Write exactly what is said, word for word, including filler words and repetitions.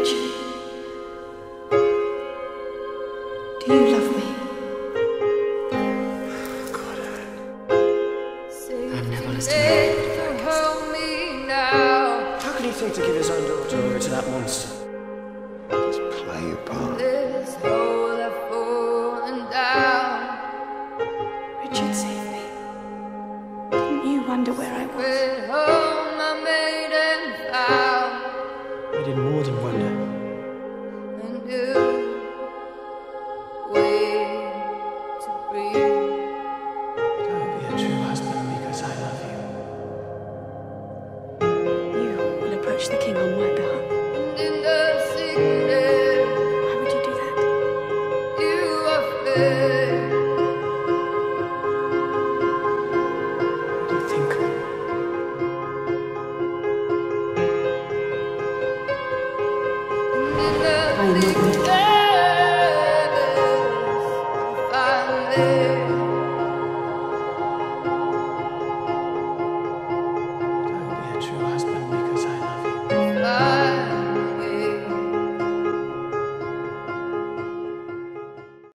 Richard, do you love me? God, I've never listened to that. How can he think to give his own daughter over to that monster? Just play your part. Richard, save me. Didn't you wonder where I was? I did more than wonder. Don't be a true husband because I love you. You will approach the king on my behalf. Why would you do that? What do you think? I am not going to